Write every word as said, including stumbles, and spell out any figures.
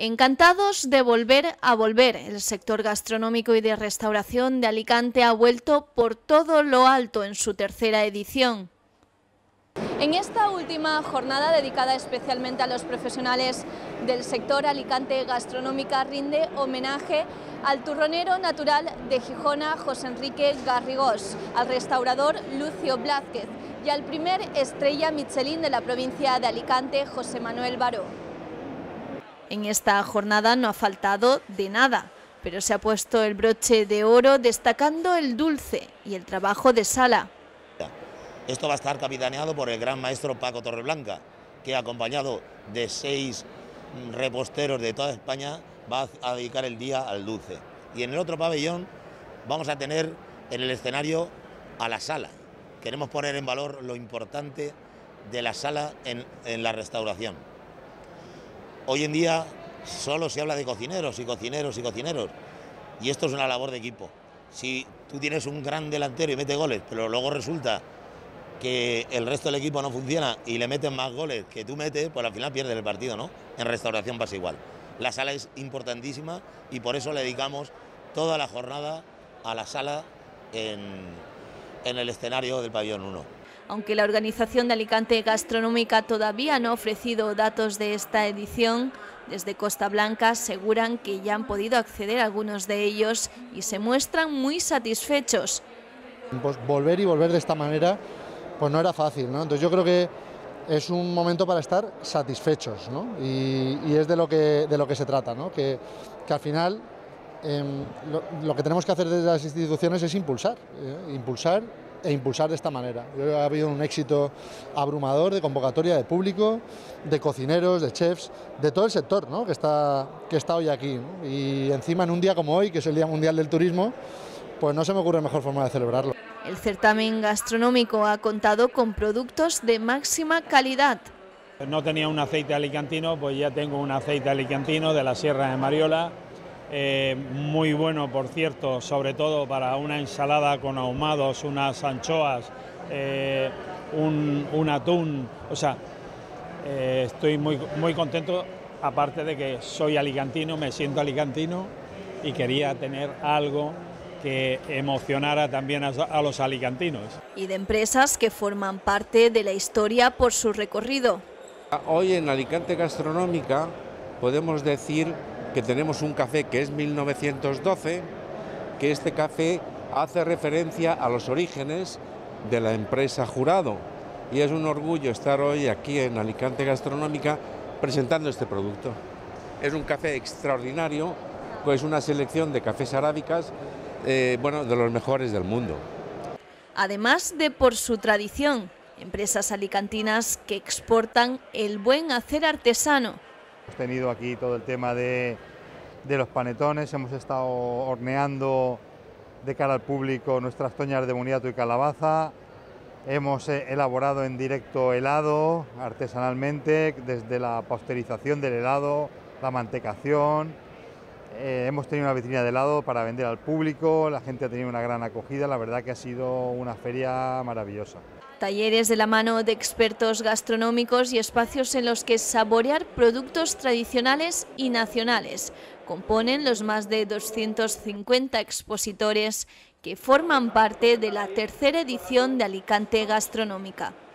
Encantados de volver a volver, el sector gastronómico y de restauración de Alicante ha vuelto por todo lo alto en su tercera edición. En esta última jornada dedicada especialmente a los profesionales del sector, Alicante Gastronómica rinde homenaje al turronero natural de Gijona, José Enrique Garrigós, al restaurador Lucio Blázquez y al primer estrella Michelin de la provincia de Alicante, José Manuel Baró. En esta jornada no ha faltado de nada, pero se ha puesto el broche de oro destacando el dulce y el trabajo de sala. Esto va a estar capitaneado por el gran maestro Paco Torreblanca, que acompañado de seis reposteros de toda España va a dedicar el día al dulce. Y en el otro pabellón vamos a tener en el escenario a la sala. Queremos poner en valor lo importante de la sala en, en la restauración. Hoy en día solo se habla de cocineros y cocineros y cocineros, y esto es una labor de equipo. Si tú tienes un gran delantero y mete goles, pero luego resulta que el resto del equipo no funciona y le meten más goles que tú metes, pues al final pierdes el partido, ¿no? En restauración pasa igual. La sala es importantísima y por eso le dedicamos toda la jornada a la sala en, en el escenario del pabellón uno. Aunque la organización de Alicante Gastronómica todavía no ha ofrecido datos de esta edición, desde Costa Blanca aseguran que ya han podido acceder a algunos de ellos y se muestran muy satisfechos. Pues volver y volver de esta manera pues no era fácil, ¿no? Entonces yo creo que es un momento para estar satisfechos, ¿no? y, y es de lo que, de lo que se trata, ¿no? que, que al final eh, lo, lo que tenemos que hacer desde las instituciones es impulsar, eh, impulsar e impulsar de esta manera. Ha habido un éxito abrumador de convocatoria de público, de cocineros, de chefs, de todo el sector, ¿no? que, está, que está hoy aquí, ¿no? Y encima en un día como hoy, que es el Día Mundial del Turismo, pues no se me ocurre mejor forma de celebrarlo. El certamen gastronómico ha contado con productos de máxima calidad. No tenía un aceite alicantino, pues ya tengo un aceite alicantino de la Sierra de Mariola, eh, muy bueno por cierto, sobre todo para una ensalada con ahumados, unas anchoas, eh, un, un atún, o sea, eh, estoy muy, muy contento, aparte de que soy alicantino, me siento alicantino y quería tener algo que emocionara también a, a los alicantinos. Y de empresas que forman parte de la historia por su recorrido. Hoy en Alicante Gastronómica podemos decir que tenemos un café que es mil novecientos doce, que este café hace referencia a los orígenes de la empresa Jurado. Y es un orgullo estar hoy aquí en Alicante Gastronómica presentando este producto. Es un café extraordinario, pues una selección de cafés arábicas Eh, bueno, de los mejores del mundo. Además de por su tradición, empresas alicantinas que exportan el buen hacer artesano. Hemos tenido aquí todo el tema de, de los panetones, hemos estado horneando de cara al público nuestras toñas de boniato y calabaza, hemos elaborado en directo helado artesanalmente, desde la pasteurización del helado, la mantecación. Eh, hemos tenido una vitrina de helado para vender al público, la gente ha tenido una gran acogida, la verdad que ha sido una feria maravillosa. Talleres de la mano de expertos gastronómicos y espacios en los que saborear productos tradicionales y nacionales componen los más de doscientos cincuenta expositores que forman parte de la tercera edición de Alicante Gastronómica.